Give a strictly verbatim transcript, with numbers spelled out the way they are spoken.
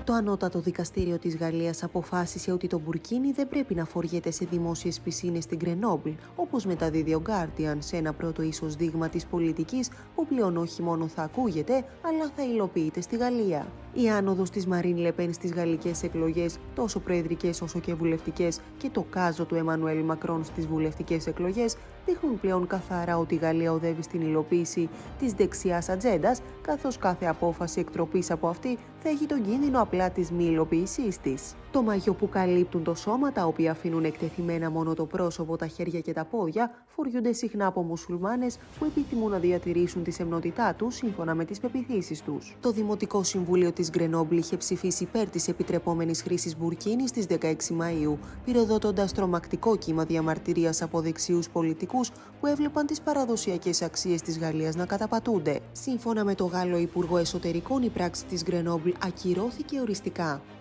Το Ανώτατο Δικαστήριο της Γαλλίας αποφάσισε ότι το μπουρκίνι δεν πρέπει να φοριέται σε δημόσιες πισίνες στην Γκρενόμπλ, όπως μεταδίδει ο Guardian, σε ένα πρώτο ίσως δείγμα της πολιτικής που πλέον όχι μόνο θα ακούγεται, αλλά θα υλοποιείται στη Γαλλία. Η άνοδος της Μαρίν Λεπέν στις γαλλικές εκλογές, τόσο προεδρικές όσο και βουλευτικές, και το κάζο του Εμμανουέλ Μακρόν στις βουλευτικές εκλογές δείχνουν πλέον καθαρά ότι η Γαλλία οδεύει στην υλοποίηση της δεξιάς ατζέντας, καθώς κάθε απόφαση εκτροπής από αυτή θα έχει τον κίνδυνο απλά της μη υλοποίησής της. Το μαγιό που καλύπτουν το σώμα, τα οποία αφήνουν εκτεθειμένα μόνο το πρόσωπο, τα χέρια και τα πόδια, φοριούνται συχνά από μουσουλμάνες που επιθυμούν να διατηρήσουν τη σεμνότητά τους σύμφωνα με τις πεποιθήσεις τους. Το Δημοτικό Συμβούλιο της Γκρενόμπλ είχε ψηφίσει υπέρ της επιτρεπόμενης χρήσης μπουρκίνι στις δεκαέξι Μαΐου, πυροδοτώντας τρομακτικό κύμα διαμαρτυρίας από δεξιούς πολιτικούς που έβλεπαν τις παραδοσιακές αξίες της Γαλλίας να καταπατούνται. Σύμφωνα με το Γάλλο Υπουργό Εσωτερικών, η πράξη της Γκρενόμπλ ακυρώθηκε οριστικά.